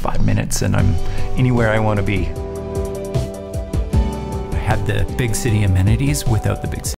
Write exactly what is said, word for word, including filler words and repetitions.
five minutes and I'm anywhere I want to be. I had the big city amenities without the big city.